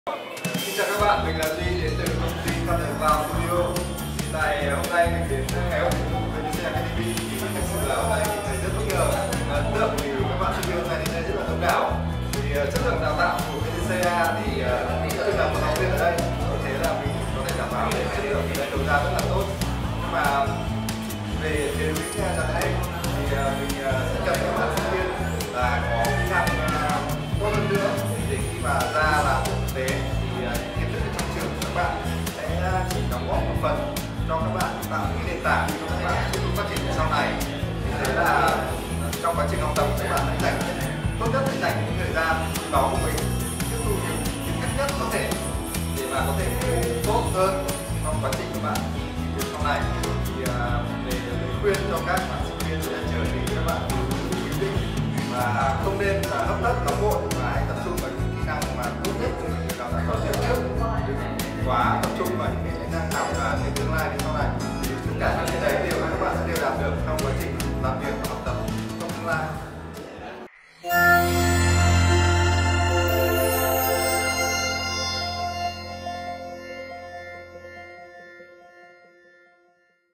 Xin chào các bạn, mình là Duy đến từ công ty Thunder Cloud Studio. Tại hôm nay mình đến ngày hội về VTC Academy thì thực sự là hôm nay mình thấy rất bất ngờ và ấn tượng vì các bạn sinh viên hôm nay đến đây rất là đông đảo. Thì chất lượng đào tạo của VTCA thì tôi là một học viên ở đây, thế là mình có thể đảm bảo để chất lượng ở đây đầu ra rất là tốt. Nhưng mà về phía VTCA cho đây thì mình sẽ cần các bạn sinh viên là có kỹ năng tốt hơn nữa để khi mà ra làm thực tế thì kiến thức trong trường của các bạn sẽ chỉ đóng góp một phần cho các bạn tạo những nền tảng cho các bạn tiếp tục phát triển sau này. Thế là trong quá trình học tập các bạn hãy dành tốt nhất, hãy dành những thời gian đó của mình tiếp thu những kiến thức nhất có thể để mà có thể tốt hơn trong quá trình các bạn đi sau này. Thì về lời khuyên cho các bạn sinh viên sẽ trở thì các bạn bình tĩnh và không nên là hấp tấp nóng vội.